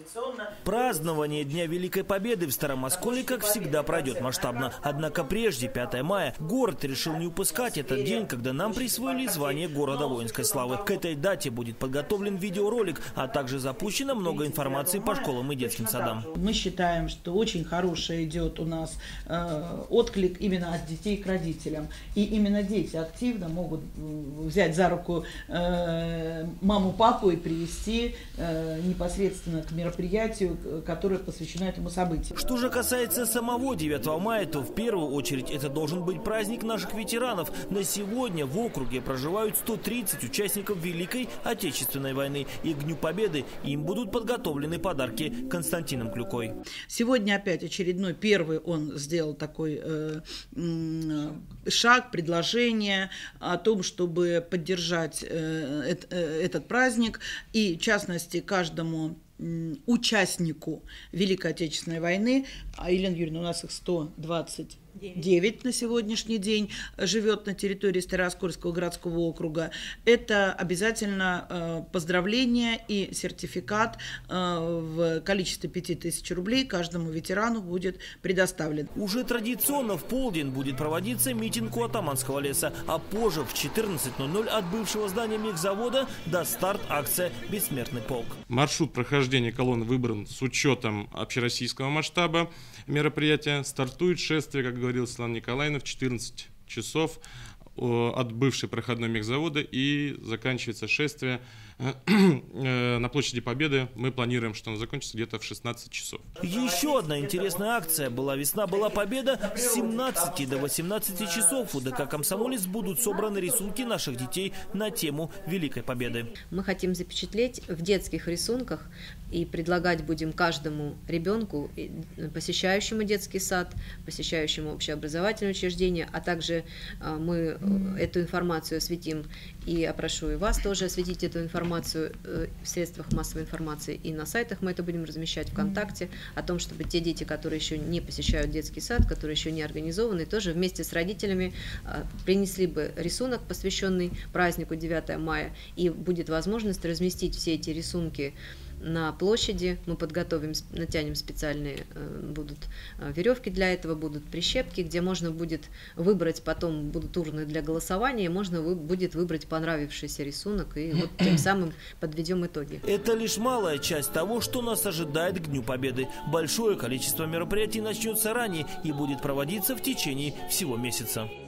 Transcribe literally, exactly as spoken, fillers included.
Празднование Дня Великой Победы в Старом Осколе, как всегда, пройдет масштабно. Однако прежде, пятое мая, город решил не упускать этот день, когда нам присвоили звание города воинской славы. К этой дате будет подготовлен видеоролик, а также запущено много информации по школам и детским садам. Мы считаем, что очень хороший идет у нас э, отклик именно от детей к родителям. И именно дети активно могут взять за руку э, маму, папу и привести э, непосредственно к мероприятию, которое посвящено этому событию. Что же касается самого девятого мая, то в первую очередь это должен быть праздник наших ветеранов. На сегодня в округе проживают сто тридцать участников Великой Отечественной войны. И к Дню Победы им будут подготовлены подарки Константином Клюкой. Сегодня опять очередной первый он сделал такой э, э, шаг, предложение о том, чтобы поддержать э, э, этот праздник и, в частности, каждому участнику Великой Отечественной войны, а Елена Юрьевна, у нас их сто двадцать девять на сегодняшний день живет на территории Старооскольского городского округа. Это обязательно э, поздравление и сертификат э, в количестве пяти тысяч рублей каждому ветерану будет предоставлен. Уже традиционно в полдень будет проводиться митинг у Атаманского леса, а позже в четырнадцать ноль ноль от бывшего здания мехзавода даст старт акция «Бессмертный полк». Маршрут прохождения колонн выбран с учетом общероссийского масштаба мероприятия. Стартует шествие, как говорил Светлана Николаевна, в четырнадцать часов от бывшей проходной мехзавода, и заканчивается шествие на площади Победы. Мы планируем, что оно закончится где-то в шестнадцать часов. Еще одна интересная акция «Была весна, была победа». С семнадцати до восемнадцати часов у ДК «Комсомолец» будут собраны рисунки наших детей на тему Великой Победы. Мы хотим запечатлеть в детских рисунках и предлагать будем каждому ребенку, посещающему детский сад, посещающему общеобразовательное учреждение, а также мы эту информацию осветим, и опрошу и вас тоже осветить эту информацию в средствах массовой информации, и на сайтах мы это будем размещать ВКонтакте, о том, чтобы те дети, которые еще не посещают детский сад, которые еще не организованы, тоже вместе с родителями принесли бы рисунок, посвященный празднику девятого мая, и будет возможность разместить все эти рисунки на площади. Мы подготовим, натянем специальные, будут веревки для этого, будут прищепки, где можно будет выбрать, потом будут урны для голосования, можно будет выбрать понравившийся рисунок, и вот тем самым подведем итоги. Это лишь малая часть того, что нас ожидает к Дню Победы. Большое количество мероприятий начнется ранее и будет проводиться в течение всего месяца.